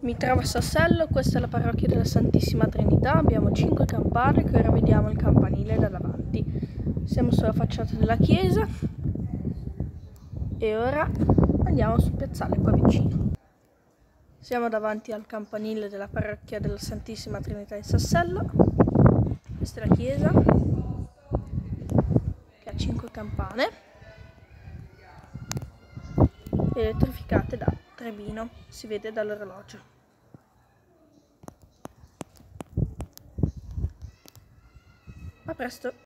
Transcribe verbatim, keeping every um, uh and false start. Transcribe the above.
Mi trovo a Sassello, questa è la parrocchia della Santissima Trinità, abbiamo cinque campane che ora vediamo il campanile da davanti. Siamo sulla facciata della chiesa e ora andiamo sul piazzale qua vicino. Siamo davanti al campanile della parrocchia della Santissima Trinità di Sassello. Questa è la chiesa che ha cinque campane elettrificate da Trebino, si vede dall'orologio. A presto!